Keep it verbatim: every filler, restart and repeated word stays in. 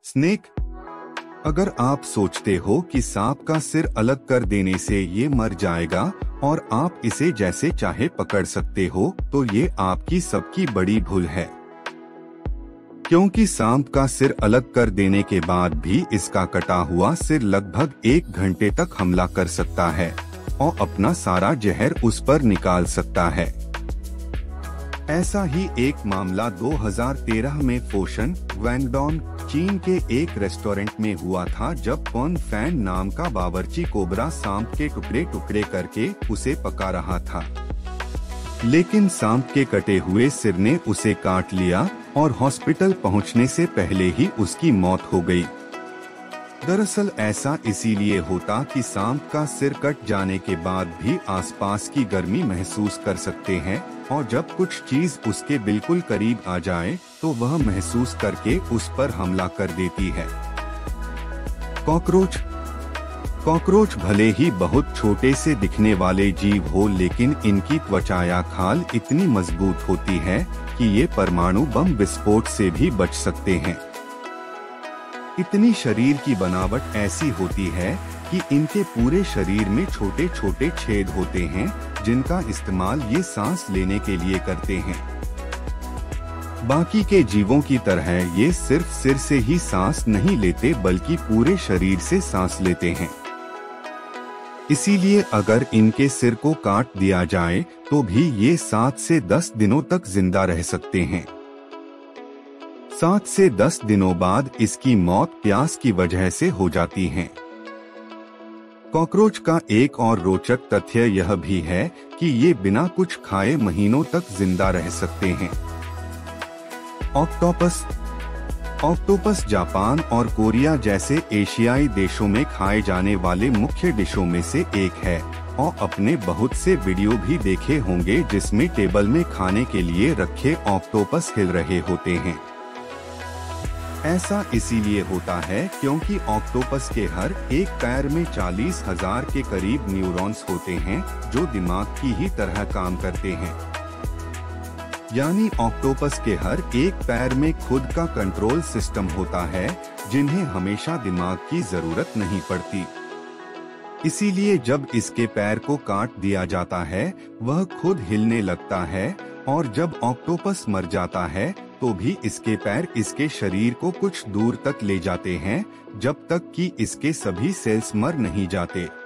Snake. अगर आप सोचते हो कि सांप का सिर अलग कर देने से ये मर जाएगा और आप इसे जैसे चाहे पकड़ सकते हो, तो ये आपकी सबकी बड़ी भूल है। क्योंकि सांप का सिर अलग कर देने के बाद भी इसका कटा हुआ सिर लगभग एक घंटे तक हमला कर सकता है और अपना सारा जहर उस पर निकाल सकता है। ऐसा ही एक मामला दो हज़ार तेरह में फोशन, ग्वांगडोंग, चीन के एक रेस्टोरेंट में हुआ था, जब पॉन फैन नाम का बावर्ची कोबरा सांप के टुकड़े टुकड़े करके उसे पका रहा था। लेकिन सांप के कटे हुए सिर ने उसे काट लिया और हॉस्पिटल पहुंचने से पहले ही उसकी मौत हो गई। दरअसल ऐसा इसीलिए होता कि सांप का सिर कट जाने के बाद भी आसपास की गर्मी महसूस कर सकते हैं, और जब कुछ चीज उसके बिल्कुल करीब आ जाए तो वह महसूस करके उस पर हमला कर देती है। कॉकरोच। कॉकरोच भले ही बहुत छोटे से दिखने वाले जीव हो, लेकिन इनकी त्वचा या खाल इतनी मजबूत होती है कि ये परमाणु बम विस्फोट से भी बच सकते हैं। इतनी शरीर की बनावट ऐसी होती है कि इनके पूरे शरीर में छोटे छोटे छेद होते हैं, जिनका इस्तेमाल ये सांस लेने के लिए करते हैं। बाकी के जीवों की तरह ये सिर्फ सिर से ही सांस नहीं लेते, बल्कि पूरे शरीर से सांस लेते हैं। इसीलिए अगर इनके सिर को काट दिया जाए तो भी ये सात से दस दिनों तक जिंदा रह सकते हैं। सात से दस दिनों बाद इसकी मौत प्यास की वजह से हो जाती है। कॉकरोच का एक और रोचक तथ्य यह भी है कि ये बिना कुछ खाए महीनों तक जिंदा रह सकते हैं। ऑक्टोपस। ऑक्टोपस जापान और कोरिया जैसे एशियाई देशों में खाए जाने वाले मुख्य डिशों में से एक है, और अपने बहुत से वीडियो भी देखे होंगे जिसमें टेबल में खाने के लिए रखे ऑक्टोपस हिल रहे होते हैं। ऐसा इसीलिए होता है क्योंकि ऑक्टोपस के हर एक पैर में चालीस हजार के करीब न्यूरॉन्स होते हैं, जो दिमाग की ही तरह काम करते हैं। यानी ऑक्टोपस के हर एक पैर में खुद का कंट्रोल सिस्टम होता है, जिन्हें हमेशा दिमाग की जरूरत नहीं पड़ती। इसीलिए जब इसके पैर को काट दिया जाता है, वह खुद हिलने लगता है, और जब ऑक्टोपस मर जाता है तो भी इसके पैर इसके शरीर को कुछ दूर तक ले जाते हैं, जब तक कि इसके सभी सेल्स मर नहीं जाते।